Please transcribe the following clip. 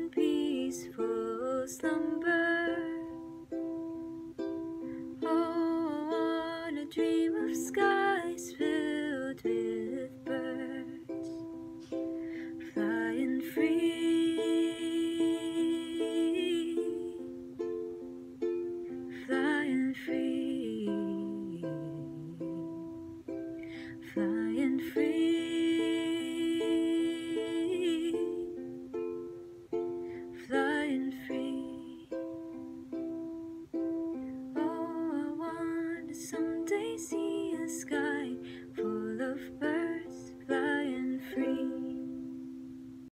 peaceful slumber. Oh, I wanna dream of skies filled with birds, flying free, flying free, flying free, flying free.